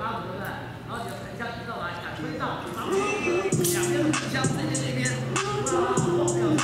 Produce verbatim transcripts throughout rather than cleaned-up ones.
八五，对不对？然后你的横向移动来，敢推到，然后两边的横向对接这边，后面。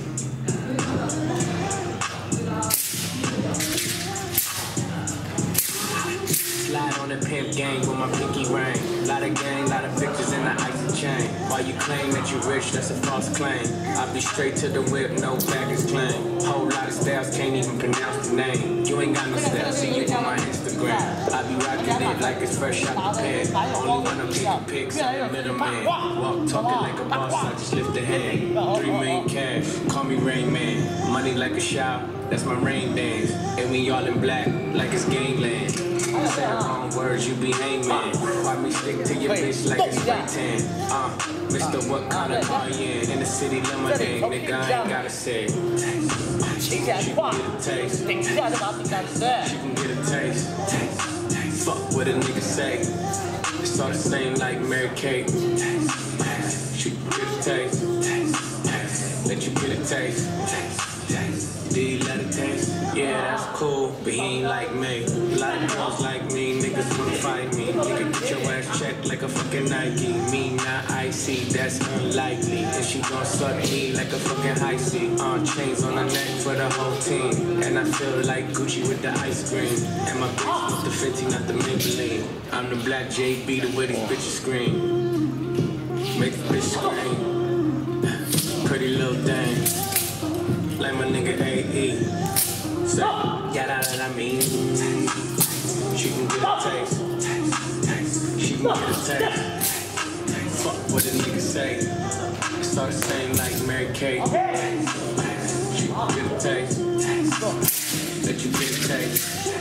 Slide on the pimp gang with my pinky ring. Lot of gang, lot of pictures in the icy chain. While you claim that you rich, that's a false claim. I be straight to the whip, no baggage claim. Whole lot of styles, can't even pronounce the name. You ain't got no style, see you on my Instagram. I be rocking it like it's fresh out the pan. Only when I'm taking pics, I'm the middleman. Walk talking like a boss, I just lift a hand. Three million cash, call me Rain Man. Money like a shower, that's my rain dance. And we all in black, like it's gangland. Say the wrong words, you be hangman. Why me stick to your bitch like it's spray tan? Uh, Mister What kind of car you in? In the city lemonade, nigga, I ain't gotta say. She can get a taste. She can get a taste. Fuck what a nigga say. It's all the same like Mary Kate. She can get a taste. Let you get a taste. Do you let it taste? Yeah, that's cool, but he ain't like me. A lot of girls like me, niggas wanna fight me. Nigga, get your ass checked like a fucking Nike. Me not icy, that's unlikely. And she gon' suck me like a fucking high C. Uh, chains on the neck for the whole team. And I feel like Gucci with the ice cream. And my bitch with the fifty, not the Maybelline. I'm the black J B, the way these bitches scream. Make the bitch scream. Pretty little thing. Like my nigga A E. Say, yeah, that I mean. She can get a taste. She can get a taste. Fuck what a nigga say. It's all the same like Mary Kate. She can get a taste. Let you get a taste.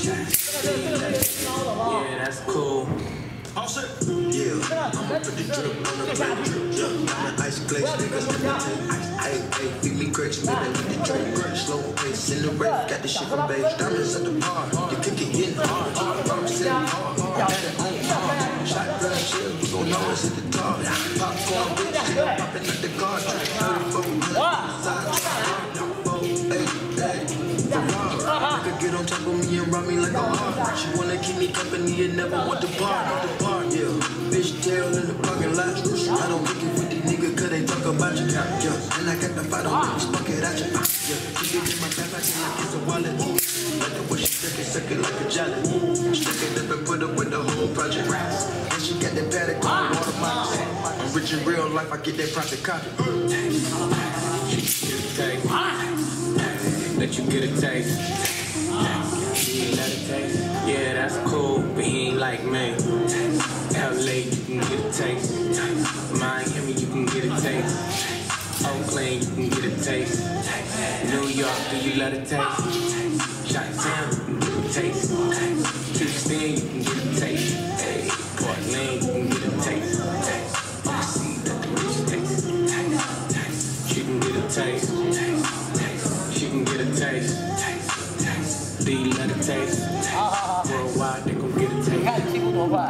Yeah, that's cool. All set. Yeah, I'ma put the drip on the plate. Yeah, I'm an ice glaze, niggas imitate. Hey, hey, feed me grapes, man, I need the drink. Slow pace in the race, got the shit from base. Diamonds at the bar, you kick it in hard. I'm sitting hard, had it on hard. Shotgun chill, we gon' always hit the tar. Popcorn, bitch, still popping at the car. thirty-four minutes, hey, hey, Ferrari. Nigga get on top of me and rob me like a heart. She wanna keep me company and never want to part. Depart, yeah. Bitch tail in the parking lot. I don't kick it with these niggas cause they talk about you. Yeah, and I got the fight on me, spark it at you. Yeah, she get in my back like it's a wallet. Like the way she suck it, suck it like a jelly. Stick it up and put up with the whole project. And she got that paddock on water box. I'm rich in real life, I get that profit copy. She can get a taste. Let you get a taste. He let it taste. Yeah, that's cool, but he ain't like me. L A, you can get a taste. Miami, you can get a taste. Oakland, you can get a taste. New York, do you let it taste? Chi-Town, you can get a taste. Houston, you can get a taste. Hey, Portland, you can get a taste. Overseas, let the bitch taste. She can get a taste. She can get a taste. Do you let it taste?